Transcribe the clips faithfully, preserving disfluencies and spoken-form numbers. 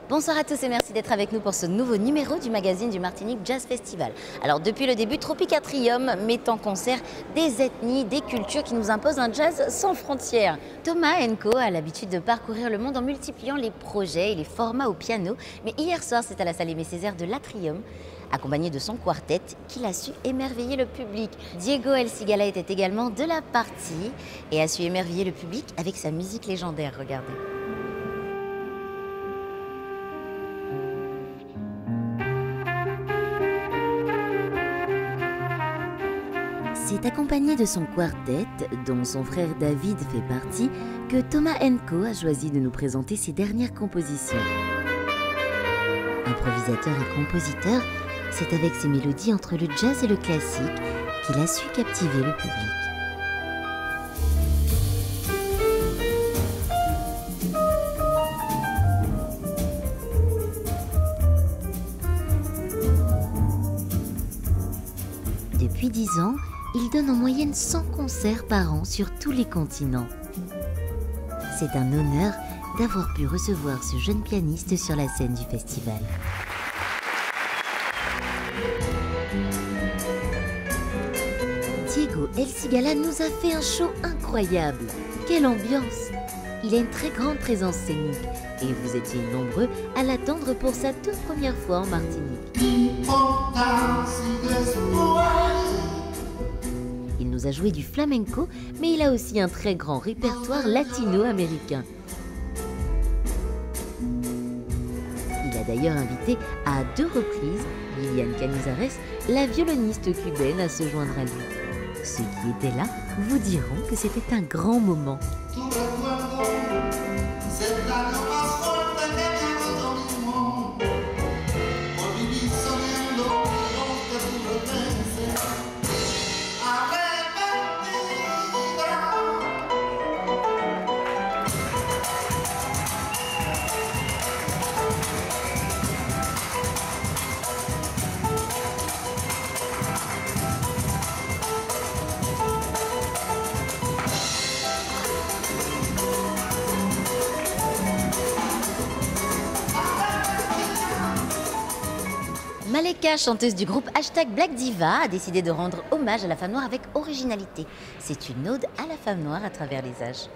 Bonsoir à tous et merci d'être avec nous pour ce nouveau numéro du magazine du Martinique Jazz Festival. Alors depuis le début, Tropicatrium met en concert des ethnies, des cultures qui nous imposent un jazz sans frontières. Thomas Enko a l'habitude de parcourir le monde en multipliant les projets et les formats au piano. Mais hier soir, c'est à la salle Aimé Césaire de l'Atrium, accompagné de son quartet, qu'il a su émerveiller le public. Diego El Cigala était également de la partie et a su émerveiller le public avec sa musique légendaire. Regardez. C'est accompagné de son quartet, dont son frère David fait partie, que Thomas Enko a choisi de nous présenter ses dernières compositions. Improvisateur et compositeur, c'est avec ses mélodies entre le jazz et le classique qu'il a su captiver le public. Depuis dix ans, il donne en moyenne cent concerts par an sur tous les continents. C'est un honneur d'avoir pu recevoir ce jeune pianiste sur la scène du festival. Diego El Cigala nous a fait un show incroyable. Quelle ambiance! Il a une très grande présence scénique et vous étiez nombreux à l'attendre pour sa toute première fois en Martinique. Il nous a joué du flamenco, mais il a aussi un très grand répertoire latino-américain. Il a d'ailleurs invité à deux reprises Liliane Canizares, la violoniste cubaine, à se joindre à lui. Ceux qui étaient là vous diront que c'était un grand moment. Maleka, chanteuse du groupe Hashtag Black Diva, a décidé de rendre hommage à la femme noire avec originalité. C'est une ode à la femme noire à travers les âges.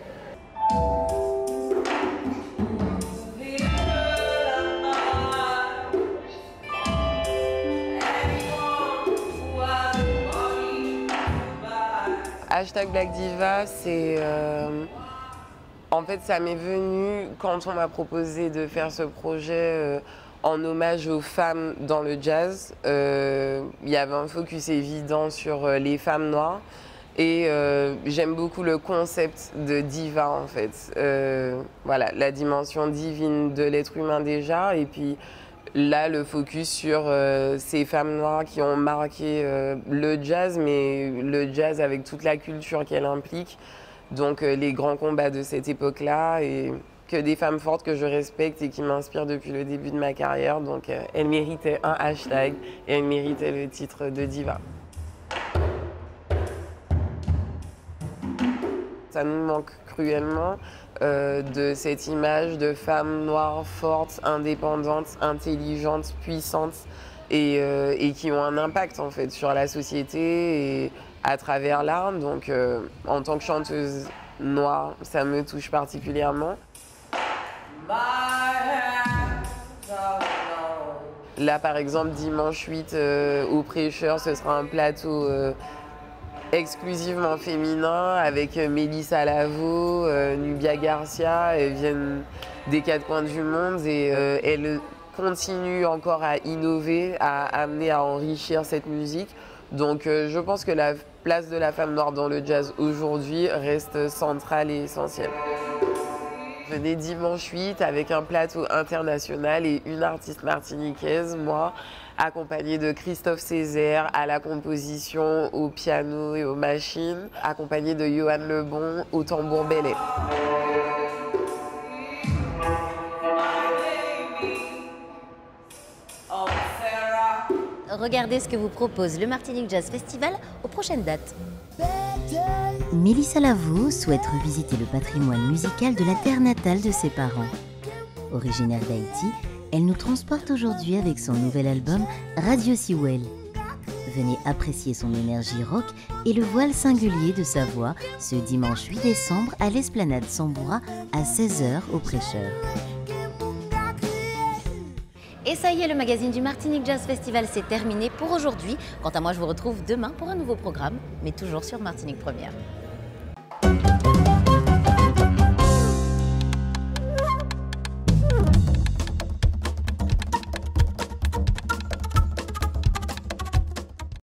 Hashtag Black Diva, c'est... Euh... En fait, ça m'est venu quand on m'a proposé de faire ce projet euh, en hommage aux femmes dans le jazz. Euh, il y avait un focus évident sur euh, les femmes noires. Et euh, j'aime beaucoup le concept de diva, en fait. Euh, voilà, la dimension divine de l'être humain déjà. Et puis là, le focus sur euh, ces femmes noires qui ont marqué euh, le jazz, mais le jazz avec toute la culture qu'elle implique. Donc euh, les grands combats de cette époque-là et que des femmes fortes que je respecte et qui m'inspirent depuis le début de ma carrière. Donc euh, elle méritait un hashtag et elle méritait le titre de diva. Ça nous manque cruellement euh, de cette image de femmes noires fortes, indépendantes, intelligentes, puissantes et, euh, et qui ont un impact en fait sur la société et à travers l'art. Donc euh, en tant que chanteuse noire, ça me touche particulièrement. Là par exemple dimanche huit euh, au Prêcheur, ce sera un plateau euh, exclusivement féminin avec Mélissa Lavo, euh, Nubia Garcia. Elles viennent des quatre coins du monde et euh, elles continuent encore à innover, à amener à enrichir cette musique. Donc euh, je pense que la place de la femme noire dans le jazz aujourd'hui reste centrale et essentielle. Venez dimanche huit avec un plateau international et une artiste martiniquaise, moi, accompagnée de Christophe Césaire à la composition, au piano et aux machines, accompagnée de Johan Lebon au tambour belay. Regardez ce que vous propose le Martinique Jazz Festival aux prochaines dates. Mélissa Lavo souhaite revisiter le patrimoine musical de la terre natale de ses parents. Originaire d'Haïti, Elle nous transporte aujourd'hui avec son nouvel album Radio Sewell. Venez apprécier son énergie rock et le voile singulier de sa voix ce dimanche huit décembre à l'Esplanade Samboura à seize heures au Prêcheur. Et ça y est, le magazine du Martinique Jazz Festival c'est terminé pour aujourd'hui. Quant à moi, je vous retrouve demain pour un nouveau programme, mais toujours sur Martinique Première.